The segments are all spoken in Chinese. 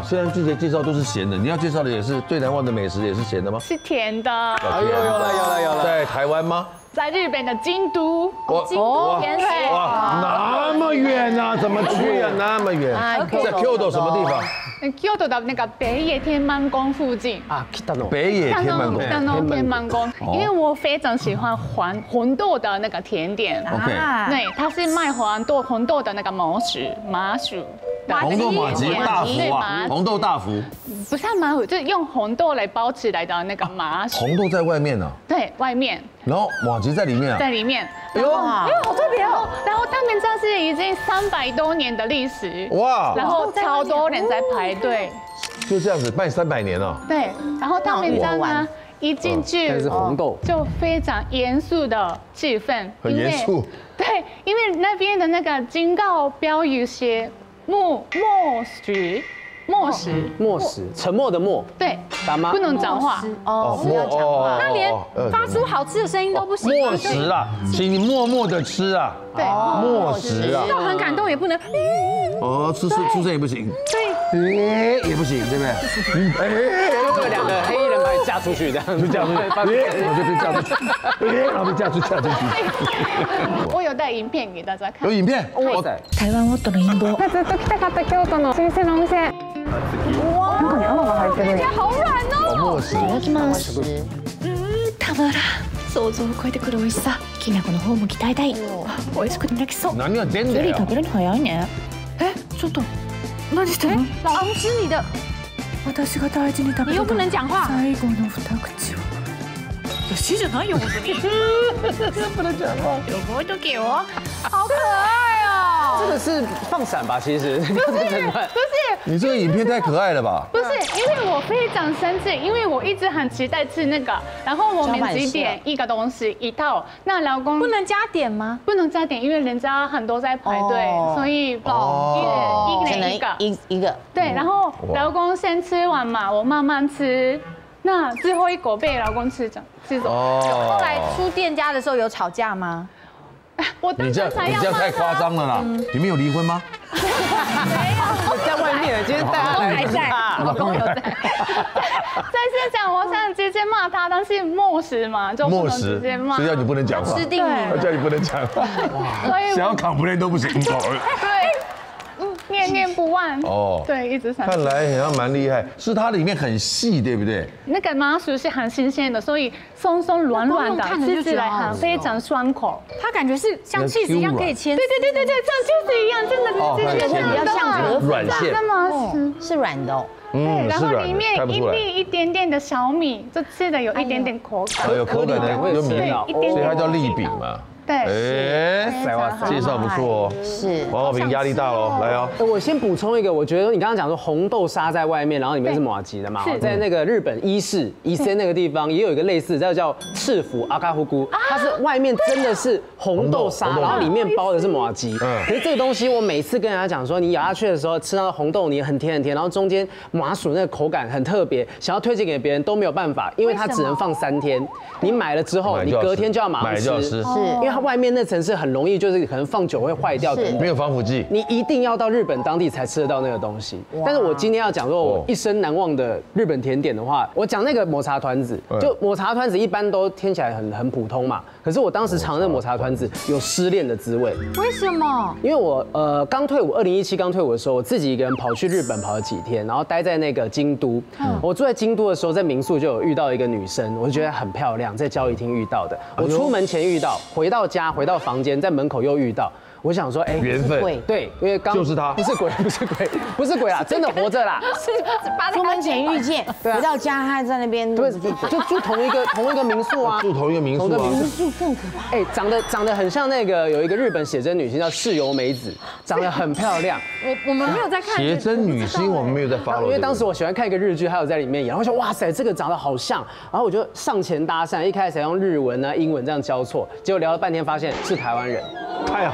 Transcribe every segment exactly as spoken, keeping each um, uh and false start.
虽然之前介绍都是咸的，你要介绍的也是最难忘的美食，也是咸的吗？ 是甜的。 哎呦，有了有了有了， 在台湾吗？ 在日本的京都。 京都甜水。 哇，那么远啊，怎么去啊？那么远，在 Kyoto 什么地方 ？Kyoto 的那个北野天满宫附近。 啊， 北野天满宫。 天满宫，因为我非常喜欢黄红豆的那个甜点。 OK。 对，它是卖黄豆红豆的那个麻薯麻薯。 红豆麻吉大福啊，红豆大福， 不是麻薯，就是用红豆来包起来的那个麻薯。 红豆在外面呢？ 对，外面。 然后麻吉在里面啊？ 在里面。哎呦，哎呦，好特别哦！然后他们这是已经三百多年的历史。哇！然后超多人在排队。 就这样子办三百年了。 对，然后他们这呢一进去， 但是红豆就非常严肃的气氛。 很严肃。 对，因为那边的那个警告标语写。 默默许，默许， 默许，沉默的默。 对， 大妈不能讲话哦，不要讲话， 那连发出好吃的声音都不行。 默食啦，请你默默的吃啊。 对， 默食啊。 到很感动也不能。 哦，吃吃出声也不行。 对， 也不行，对不对？ 哎，这两个黑衣人把你嫁出去，这样就嫁出去， 我就被嫁出去，然后被嫁出嫁出去。 我有带影片给大家看。 有影片？ 哇塞！ 台湾夫の陰謀。 ずっと来たかった京都の新鮮なお店。哇，中に泡が入ってる。好软哦。 默食。 いただきます。うん、たまらん。想像を超えてくる美味しさ。きなこの方も期待大。美味しくて泣きそう。 何が出んだよ。 料理食べるの早いね。え、ちょっと。何してるの？ 老公吃你的。 私が大事に食べる。 你又不能讲话。 最後の二口を。私じゃないよ本当に。 不能讲话。 覚えとけよ。 好可爱哦。 这个是放闪吧？其实不是，不是。 你这个影片太可爱了吧？ 不是，因为我非常生气，因为我一直很期待吃那个，然后我们只点一个东西一套，那老公不能加点吗？ 不能加点，因为人家很多在排队，所以哦，一人一个一一个。 对，然后老公先吃完嘛，我慢慢吃。那最后一口被老公吃走，吃走。 后来出店家的时候有吵架吗？ 我你这样你这样太夸张了啦！你们有离婚吗？ 没有， 在外面，今天带他来在，老公有在。在现场，我想直接骂他，但是默食嘛，就不能直接骂。 所以要你不能讲话， 吃定你， 叫你不能讲话，想要扛不练都不行。 对。念念不忘哦，对，一直想。 看来好像蛮厉害，是它里面很细，对不对？ 那个麻薯是很新鲜的，所以松松软软的，吃起来很非常爽口。 它感觉是像起司一样可以切。 对对对对对，像起司一样，真的是比较像河粉软馅， 是软的哦。 对，然后里面一粒一点点的小米，就吃的有一点点口感， 有口感的，有米，所以它叫粒饼嘛。 对， 哎，介绍不错哦。 是， 王浩平压力大喽，来哦。 我先补充一个，我觉得你刚刚讲说红豆沙在外面，然后里面是麻糬的嘛，在那个日本伊势伊森那个地方也有一个类似，叫叫赤福阿卡呼姑，它是外面真的是红豆沙，然后里面包的是麻糬。可是这个东西我每次跟人家讲说，你咬下去的时候吃到红豆泥很甜很甜，然后中间麻薯那个口感很特别，想要推荐给别人都没有办法，因为它只能放三天。你买了之后，你隔天就要马上吃，是因为它外面那层是很容易，就是可能放久会坏掉的， 没有防腐剂。 你一定要到日本当地才吃得到那个东西。但是我今天要讲说我一生难忘的日本甜点的话，我讲那个抹茶团子，就抹茶团子一般都听起来很很普通嘛，可是我当时尝那个抹茶团子有失恋的滋味。 为什么？ 因为我呃刚退伍，二零一七刚退伍的时候，我自己一个人跑去日本跑了几天，然后待在那个京都。我住在京都的时候，在民宿就有遇到一个女生，我就觉得很漂亮，在交谊厅遇到的。我出门前遇到，回到家回到房间，在门口又遇到。我想说，哎， 缘分， 对，因为刚就是他， 不是鬼，不是鬼，不是鬼啦，真的活着啦。 出门前遇见，回到家他在那边， 对，就住同一个同一个民宿啊， 住同一个民宿啊， 民宿更可怕。 哎，长得长得很像那个有一个日本写真女星叫室由美子，长得很漂亮。 我我们没有在看写真女星，我们没有在 follow， 因为当时我喜欢看一个日剧，还有在里面演，然后我说哇塞，这个长得好像，然后我就上前搭讪，一开始用日文啊、英文这样交错，结果聊了半天发现是台湾人。 太好了， 是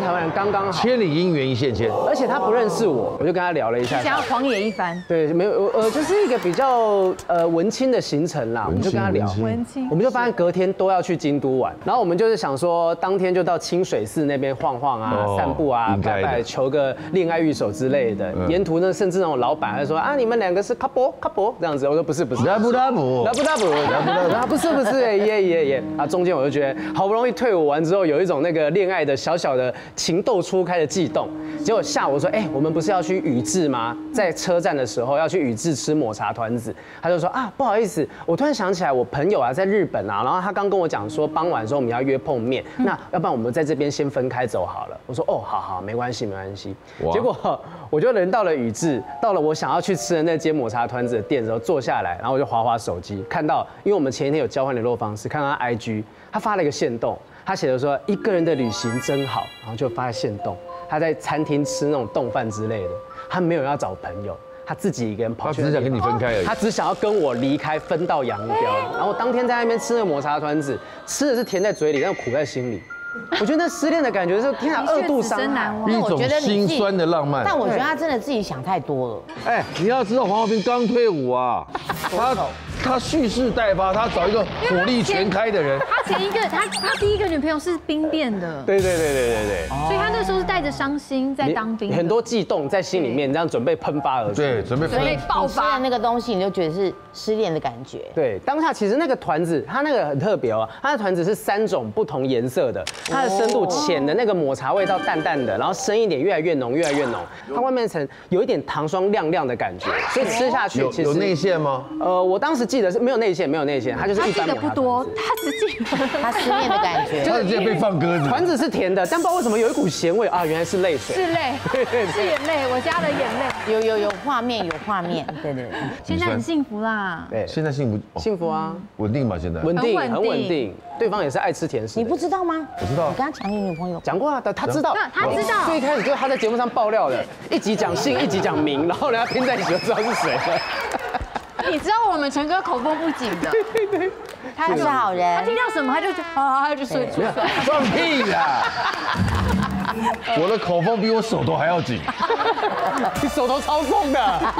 台湾人刚刚好， 千里姻缘一线牵， 而且他不认识我，我就跟他聊了一下， 想要狂野一番。 对，没有呃，就是一个比较呃文青的行程啦，我们就跟他聊， 文青， 我们就发现隔天都要去京都玩，然后我们就是想说当天就到清水寺那边晃晃啊、散步啊、拜拜、求个恋爱御守之类的。沿途呢，甚至那种老板还说啊，你们两个是 couple couple 这样子，我说不是不是， 拉布拉布， 拉布拉布，拉布拉布，啊不是不是，耶耶耶，啊中间我就觉得好不容易退伍完之后，有一种那个恋爱的小小的情窦初开的悸动。结果下午说，哎，我们不是要去宇治吗？在车站的时候要去宇治吃抹茶团子，他就说啊，不好意思，我突然想起来，我朋友啊在日本啊，然后他刚跟我讲说，傍晚的时候我们要约碰面，那要不然我们在这边先分开走好了。我说哦，好好，没关系没关系。结果我就人到了宇治，到了我想要去吃的那间抹茶团子的店的时候，坐下来，然后我就滑滑手机，看到，因为我们前一天有交换联络方式，看到他 I G， 他发了一个限动，他写的说一个人的旅行真好，然后就发了限动，他在餐厅吃那种冻饭之类的，他没有要找朋友。他自己一个人跑去， 他只是想跟你分开而已。 他只想要跟我离开，分道扬镳。然后我当天在那边吃那个抹茶团子，吃的是甜在嘴里，但苦在心里。我觉得那失恋的感觉是天啊，二度伤害， 一种心酸的浪漫。 但我觉得他真的自己想太多了。 哎，你要知道黄浩斌刚退伍啊，他他蓄势待发，他找一个火力全开的人。 他前一个他他第一个女朋友是兵变的， 对对对对对对， 所以他那时候是带着伤心在当兵， 很多悸动在心里面，这样准备喷发而出。 对，准备所以爆发的那个东西，你就觉得是失恋的感觉。 对，当下其实那个团子，它那个很特别哦，它的团子是三种不同颜色的，它的深度浅的那个抹茶味道淡淡的，然后深一点越来越浓越来越浓，它外面层有一点糖霜亮亮的感觉，所以吃下去其实有内馅吗？ 呃，我当时记得是没有内馅，没有内馅，它就是一般的不多，他只记得他失恋的感觉， 他直接被放鸽子。 团子是甜的，但不知道为什么有一股咸味啊，原来是泪水， 是泪，是眼泪，我家的眼泪， 有有有画面有画面，对对。 现在很幸福啦， 对， 现在幸福幸福啊， 稳定吧？现在稳定很稳定，对方也是爱吃甜食。 你不知道吗？ 我知道， 你跟他抢你女朋友， 讲过啊，他知道， 他知道， 最开始就是他在节目上爆料的，一集讲姓，一集讲名，然后人家拼在一起就知道是谁了。 你知道我们陈哥口风不紧的， 对对对， 他是好人， 他听到什么他就啊，他就睡着。 放屁啦！我的口风比我手头还要紧， 你手头超重的。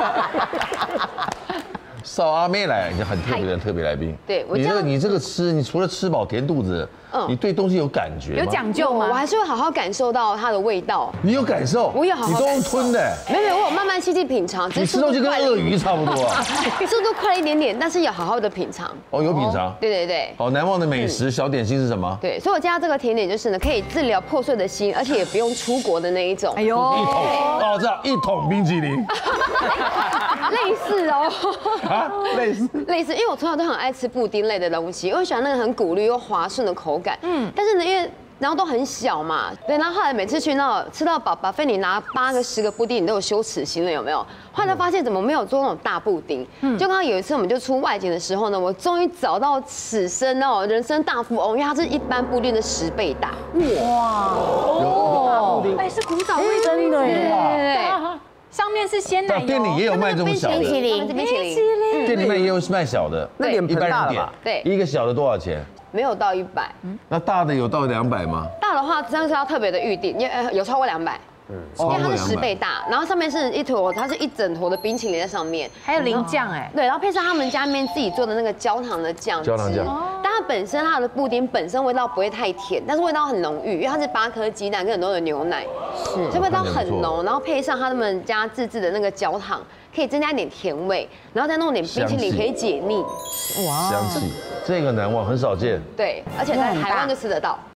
少阿妹来，你很特别的特别来宾。 对，我你这个你这个吃，你除了吃饱填肚子， 嗯你对东西有感觉吗？ 有讲究吗？ 我还是会好好感受到它的味道。 你有感受？ 我有好好你都用吞的。 没有没有，我有慢慢细细品尝。 你吃东西跟鳄鱼差不多啊。 速度快了一点点，但是有好好的品尝。 哦，有品尝。 对对对。 好难忘的美食小点心是什么？ 对，所以我加这个甜点就是呢，可以治疗破碎的心，而且也不用出国的那一种。 哎呦， 一桶哦，这样一桶冰淇淋。 类似哦。 啊，类似。 类似，因为我从小都很爱吃布丁类的东西，因为我喜欢那个很鼓励又滑顺的口感。嗯，但是呢，因为然后都很小嘛，对，然后后来每次去那吃到饱饱费你拿八个十个布丁，你都有羞耻心了，有没有？后来发现怎么没有做那种大布丁？嗯，就刚刚有一次我们就出外景的时候呢，我终于找到此生哦人生大富翁，因为它是一般布丁的十倍大。哇， 哦，哎，是古早味真的耶。 对。 上面是鲜奶油， 店里也有卖这种小的冰淇淋， 冰淇淋， 店里面也有卖小的， 那脸盆大了吧？ 对， 一个小的多少钱？ 没有到一百， 那大的有到两百吗？ 大的话真的是要特别的预定，因为有超过两百。因为它是十倍大，然后上面是一坨，它是一整坨的冰淇淋在上面， 还有淋酱哎， 对，然后配上他们家里面自己做的那个焦糖的酱汁， 焦糖酱， 但它本身它的布丁本身味道不会太甜，但是味道很浓郁，因为它是八颗鸡蛋跟很多的牛奶，是，所以味道很浓，然后配上他们家自制的那个焦糖，可以增加一点甜味，然后再弄点冰淇淋可以解腻， 哇，香气，这个难忘，很少见， 对，而且在台湾就吃得到。